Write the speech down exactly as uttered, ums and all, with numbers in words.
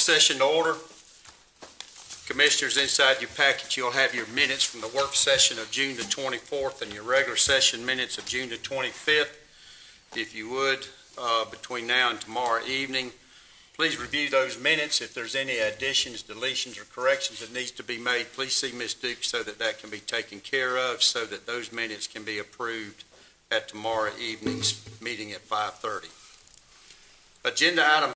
session to order. Commissioners, inside your packet, you'll have your minutes from the work session of June the twenty-fourth and your regular session minutes of June the twenty-fifth. If you would, uh, between now and tomorrow evening, please review those minutes. If there's any additions, deletions, or corrections that needs to be made, please see Miz Duke so that that can be taken care of, so that those minutes can be approved at tomorrow evening's meeting at five thirty. Agenda item